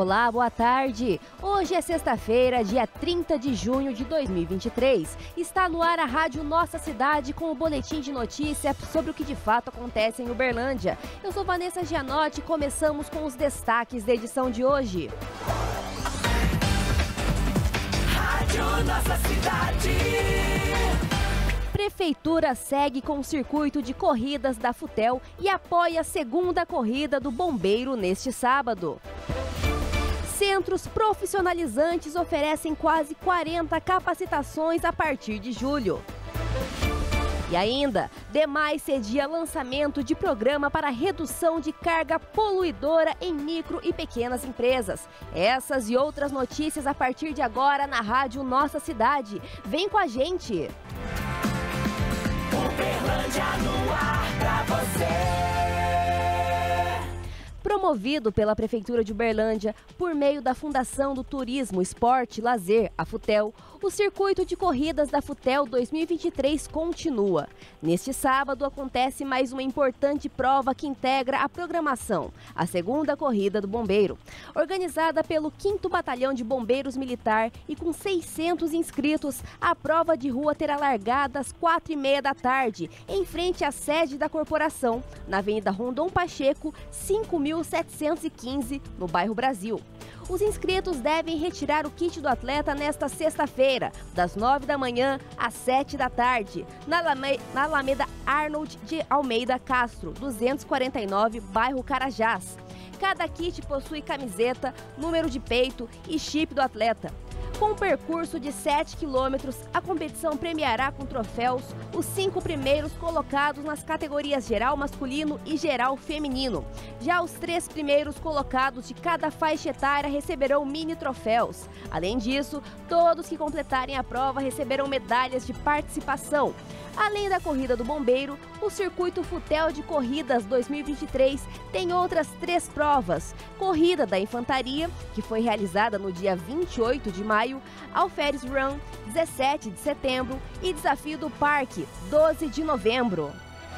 Olá, boa tarde. Hoje é sexta-feira, dia 30 de junho de 2023. Está no ar a Rádio Nossa Cidade com o boletim de notícia sobre o que de fato acontece em Uberlândia. Eu sou Vanessa Gianotti e começamos com os destaques da edição de hoje. Rádio Nossa Cidade. Prefeitura segue com o circuito de corridas da Futel e apoia a segunda corrida do Bombeiro neste sábado. Centros profissionalizantes oferecem quase 40 capacitações a partir de julho. E ainda, DEMAI cedia lançamento de programa para redução de carga poluidora em micro e pequenas empresas. Essas e outras notícias a partir de agora na Rádio Nossa Cidade. Vem com a gente! Uberlândia no ar pra você! Promovido pela Prefeitura de Uberlândia por meio da Fundação do Turismo, Esporte e Lazer, a Futel, o circuito de corridas da Futel 2023 continua. Neste sábado acontece mais uma importante prova que integra a programação, a segunda corrida do Bombeiro. Organizada pelo 5º Batalhão de Bombeiros Militar e com 600 inscritos, a prova de rua terá largada às 4h30 da tarde, em frente à sede da corporação, na Avenida Rondon Pacheco, 5.715, no bairro Brasil. Os inscritos devem retirar o kit do atleta nesta sexta-feira, das 9 da manhã às 7 da tarde, na Alameda Arnold de Almeida Castro, 249, bairro Carajás. Cada kit possui camiseta, número de peito e chip do atleta. Com um percurso de 7 quilômetros, a competição premiará com troféus os 5 primeiros colocados nas categorias geral masculino e geral feminino. Já os 3 primeiros colocados de cada faixa etária receberão mini troféus. Além disso, todos que completarem a prova receberão medalhas de participação. Além da corrida do Bombeiro, o Circuito Futel de Corridas 2023 tem outras 3 provas. Corrida da Infantaria, que foi realizada no dia 28 de maio, Alferes Run, 17 de setembro e Desafio do Parque, 12 de novembro.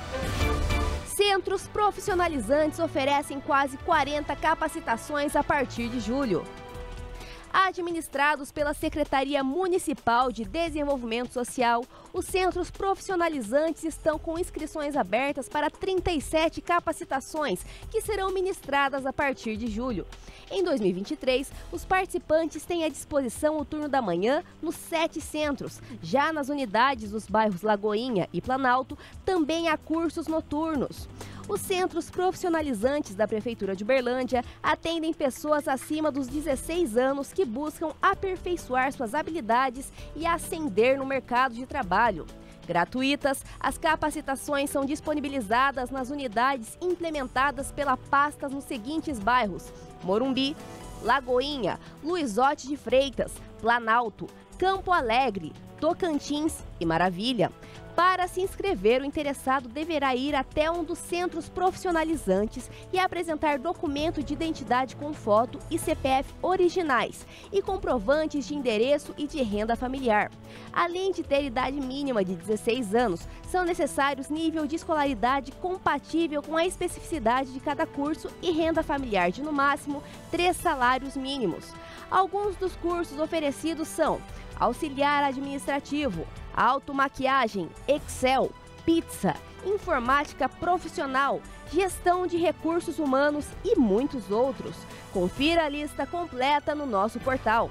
Centros profissionalizantes oferecem quase 40 capacitações a partir de julho. Administrados pela Secretaria Municipal de Desenvolvimento Social, os centros profissionalizantes estão com inscrições abertas para 37 capacitações que serão ministradas a partir de julho. Em 2023, os participantes têm à disposição o turno da manhã nos 7 centros. Já nas unidades dos bairros Lagoinha e Planalto, também há cursos noturnos. Os centros profissionalizantes da Prefeitura de Uberlândia atendem pessoas acima dos 16 anos que buscam aperfeiçoar suas habilidades e ascender no mercado de trabalho. Gratuitas, as capacitações são disponibilizadas nas unidades implementadas pela pasta nos seguintes bairros: Morumbi, Lagoinha, Luizote de Freitas, Planalto, Campo Alegre, Tocantins e Maravilha. Para se inscrever, o interessado deverá ir até um dos centros profissionalizantes e apresentar documento de identidade com foto e CPF originais e comprovantes de endereço e de renda familiar. Além de ter idade mínima de 16 anos, são necessários nível de escolaridade compatível com a especificidade de cada curso e renda familiar de, no máximo, 3 salários mínimos. Alguns dos cursos oferecidos são auxiliar administrativo, automaquiagem, Excel, pizza, informática profissional, gestão de recursos humanos e muitos outros. Confira a lista completa no nosso portal.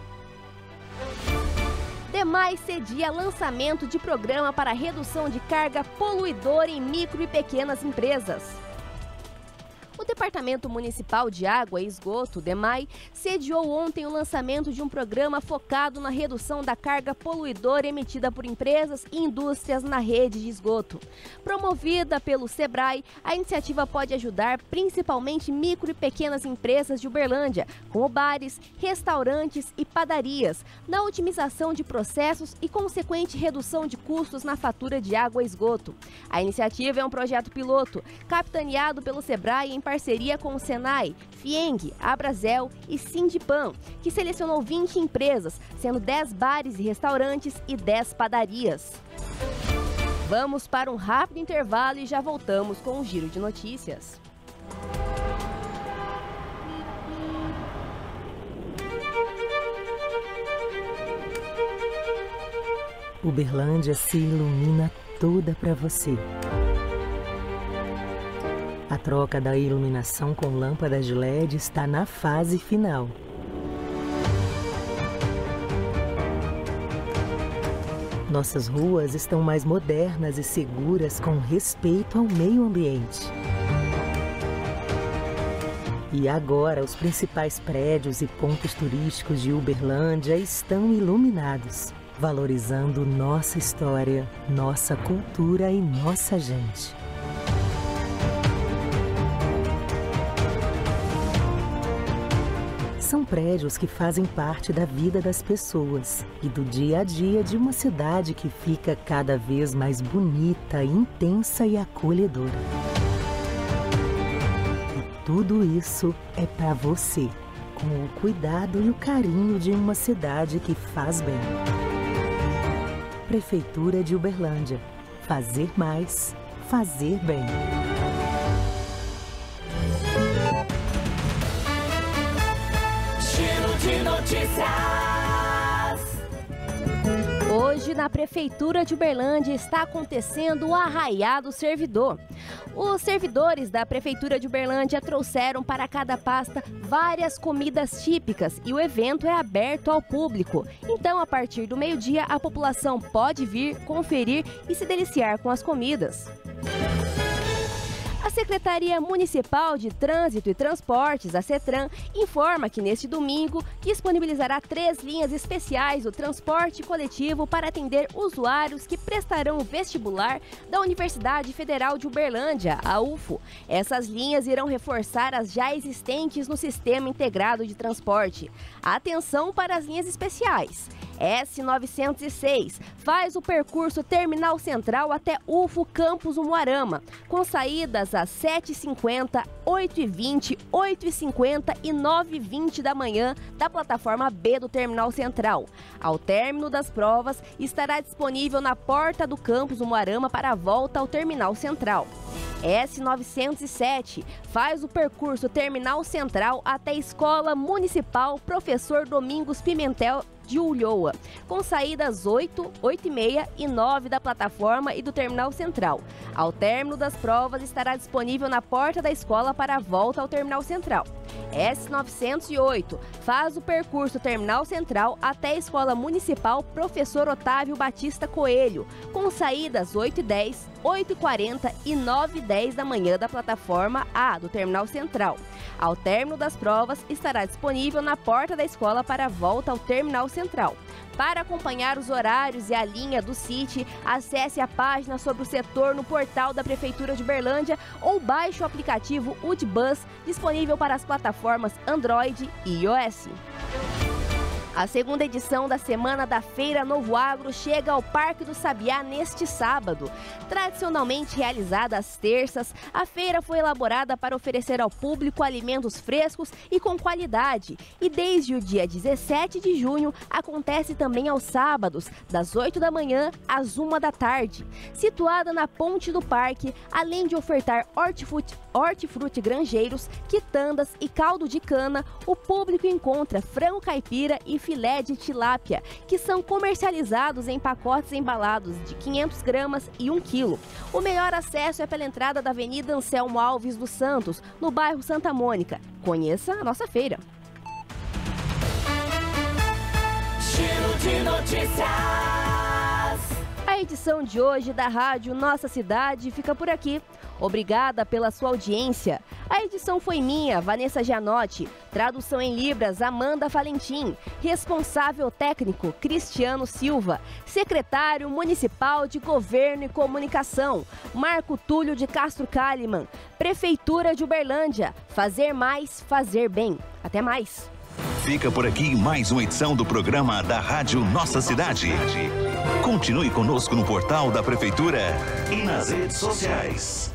DEMAI cedia lançamento de programa para redução de carga poluidora em micro e pequenas empresas. O Departamento Municipal de Água e Esgoto, DEMAI, sediou ontem o lançamento de um programa focado na redução da carga poluidora emitida por empresas e indústrias na rede de esgoto. Promovida pelo SEBRAE, a iniciativa pode ajudar principalmente micro e pequenas empresas de Uberlândia, como bares, restaurantes e padarias, na otimização de processos e consequente redução de custos na fatura de água e esgoto. A iniciativa é um projeto piloto, capitaneado pelo SEBRAE em parceria com o Senai, FIENG, Abrazel e Sindipan, que selecionou 20 empresas, sendo 10 bares e restaurantes e 10 padarias. Vamos para um rápido intervalo e já voltamos com o Giro de Notícias. Uberlândia se ilumina toda para você. A troca da iluminação com lâmpadas de LED está na fase final. Nossas ruas estão mais modernas e seguras com respeito ao meio ambiente. E agora os principais prédios e pontos turísticos de Uberlândia estão iluminados, valorizando nossa história, nossa cultura e nossa gente. São prédios que fazem parte da vida das pessoas e do dia a dia de uma cidade que fica cada vez mais bonita, intensa e acolhedora. E tudo isso é para você, com o cuidado e o carinho de uma cidade que faz bem. Prefeitura de Uberlândia. Fazer mais, fazer bem. De notícias. Hoje, na Prefeitura de Uberlândia, está acontecendo o Arraiá do Servidor. Os servidores da Prefeitura de Uberlândia trouxeram para cada pasta várias comidas típicas e o evento é aberto ao público. Então, a partir do meio-dia, a população pode vir, conferir e se deliciar com as comidas. A Secretaria Municipal de Trânsito e Transportes, a CETRAN, informa que neste domingo disponibilizará 3 linhas especiais do transporte coletivo para atender usuários que prestarão o vestibular da Universidade Federal de Uberlândia, a UFO. Essas linhas irão reforçar as já existentes no Sistema Integrado de Transporte. Atenção para as linhas especiais. S906 faz o percurso Terminal Central até UFO Campus Umuarama, com saídas às 7h50, 8h20, 8h50 e 9h20 da manhã da plataforma B do Terminal Central. Ao término das provas, estará disponível na porta do Campus Umuarama para a volta ao Terminal Central. S907 faz o percurso Terminal Central até a Escola Municipal Professor Domingos Pimentel de Ulloa, com saídas 8, 8h30 e 9 da plataforma e do Terminal Central. Ao término das provas, estará disponível na porta da escola para a volta ao Terminal Central. S908 faz o percurso Terminal Central até a Escola Municipal Professor Otávio Batista Coelho, com saídas 8h10, 8h40 e 9h10 da manhã da plataforma A do Terminal Central. Ao término das provas, estará disponível na porta da escola para a volta ao Terminal Central. Para acompanhar os horários e a linha do City, acesse a página sobre o setor no portal da Prefeitura de Uberlândia ou baixe o aplicativo UDBus, disponível para as plataformas Android e iOS. A segunda edição da Semana da Feira Novo Agro chega ao Parque do Sabiá neste sábado. Tradicionalmente realizada às terças, a feira foi elaborada para oferecer ao público alimentos frescos e com qualidade. E desde o dia 17 de junho, acontece também aos sábados, das 8 da manhã às 1 da tarde. Situada na ponte do parque, além de ofertar hortifruti granjeiros, quitandas e caldo de cana, o público encontra frango caipira e filé de tilápia, que são comercializados em pacotes embalados de 500 gramas e 1 quilo. O melhor acesso é pela entrada da Avenida Anselmo Alves dos Santos, no bairro Santa Mônica. Conheça a nossa feira. Giro de notícias. A edição de hoje da Rádio Nossa Cidade fica por aqui. Obrigada pela sua audiência. A edição foi minha, Vanessa Gianotti. Tradução em Libras, Amanda Valentim. Responsável técnico, Cristiano Silva. Secretário Municipal de Governo e Comunicação, Marco Túlio de Castro Kalimann. Prefeitura de Uberlândia. Fazer mais, fazer bem. Até mais. Fica por aqui mais uma edição do programa da Rádio Nossa Cidade. Continue conosco no portal da Prefeitura e nas redes sociais.